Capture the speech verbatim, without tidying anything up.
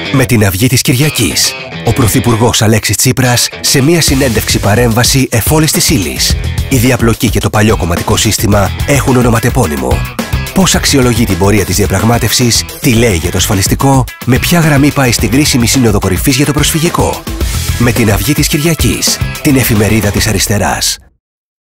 Με την αυγή της Κυριακής, ο Πρωθυπουργός Αλέξης Τσίπρας σε μια συνέντευξη παρέμβαση εφόλης της ύλης. Η διαπλοκή και το παλιό κομματικό σύστημα έχουν ονοματεπώνυμο. Πώς αξιολογεί την πορεία της διαπραγμάτευσης, τι λέει για το ασφαλιστικό, με ποια γραμμή πάει στην κρίσιμη σύνοδο κορυφής για το προσφυγικό. Με την αυγή της Κυριακής, την εφημερίδα της αριστεράς.